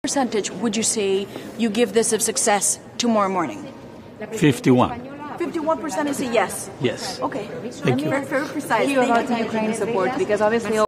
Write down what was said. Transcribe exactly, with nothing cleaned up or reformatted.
percentage would you say you give this of success tomorrow morning? fifty-one. fifty-one percent is a yes. Yes. Okay. Thank you. Very, very precise. Thank you about the Ukraine support, because obviously